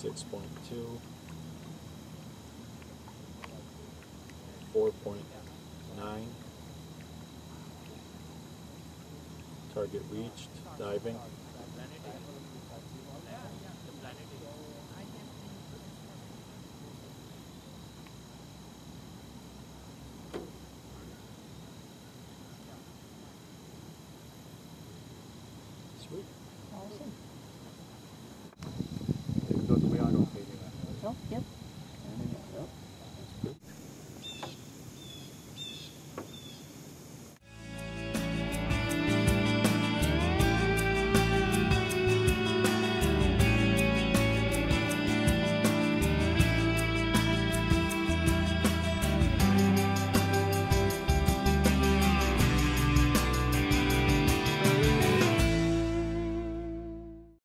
6.2, 4.9, target reached, diving. Sweet. Awesome. Go the way I don't pay you. Oh, yep.